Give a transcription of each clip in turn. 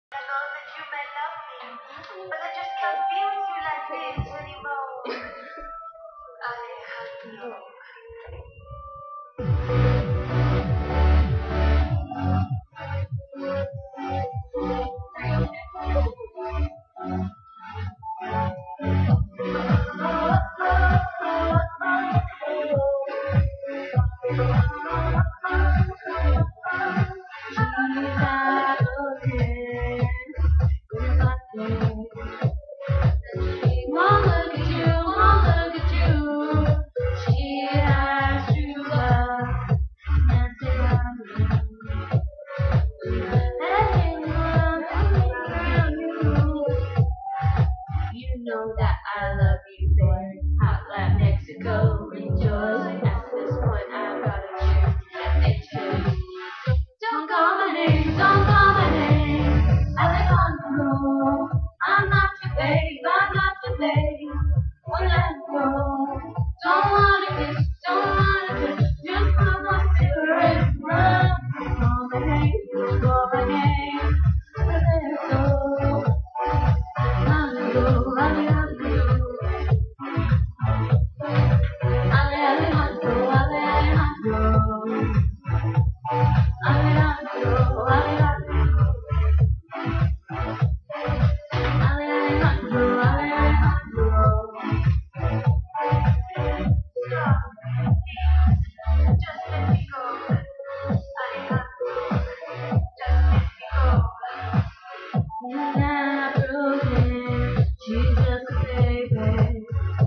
I know that you may love me, but I just can't be with you like this anymore. Alejandro. One look at you, one look at you. She has true love. And say I'm you know that I love you, babe. Hot like Mexico, rejoice. At this point, I've got to choose. Let me choose. Don't call my name, don't call my name. Alejandro, I'm not your babe, I'm not your babe. Won't let go. Don't wanna kiss, don't wanna kiss. Just put my cigarette run. Don't call my name, don't call my name. Alejandro, Alejandro, Alejandro. Alejandro, Alejandro. Alejandro, Alejandro. Alejandro, Alejandro. Just let me go. Alejandro. Just let me go. You're not broken, she's just a baby.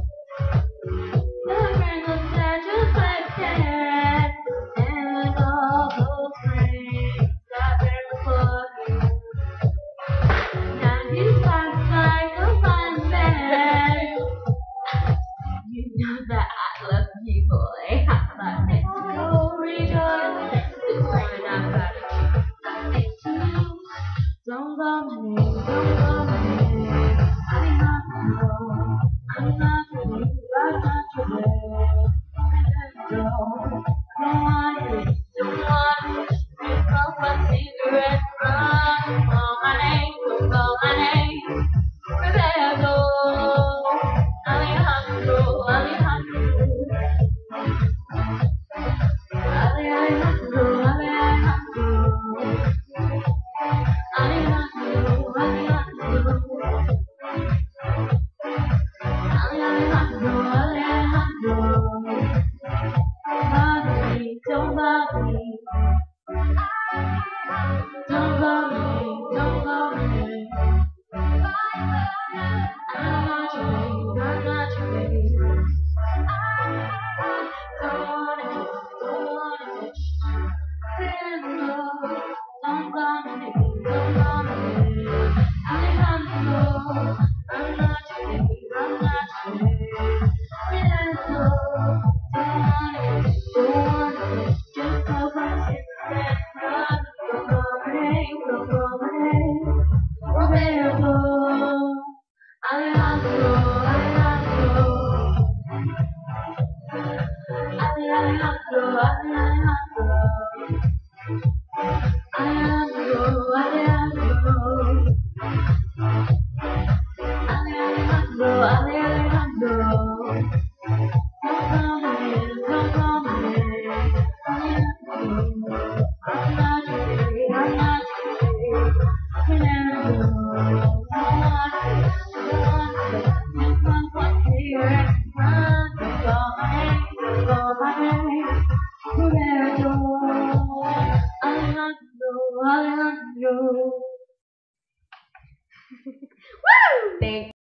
Her friend looks at just like that, and all those things got there before you. Now he's like a fun man. You know that I love you, boy. How about Mexico rejoice? This morning I've got to choose. Nothing to lose. Don't go my name, don't go my name. I'm not your I'm not your babe, I'm not your babe. Let go. Don't want it, don't want it. Pick up my cigarette, run. Don't call my name, don't call my name. Roberto, Alejandro, Alejandro. Alejandro, Alejandro. Alejandro, Alejandro. Alejandro, Alejandro. Bother me, don't bother me. Don't bother me, don't bother me. I'm not your babe, I'm not your babe. Don't wanna kiss, don't wanna touch. Alejandro, don't bother me, don't bother me. Alejandro, I'm not your babe, I'm not your babe. Alejandro, don't wanna kiss, don't wanna touch. Just go my cigarette, run. Don't call my name, don't call my name. Roberto, Alejandro, Alejandro. Alejandro, Alejandro. Alejandro, Alejandro. Alejandro, Alejandro. Don't call my name, don't call my name. Alejandro, I'm not your babe, I'm not your babe. Alejandro, don't want it, don't want it. Just one point here. Don't call my name, don't call my name. Roberto, Alejandro, Alejandro. Woo! Thank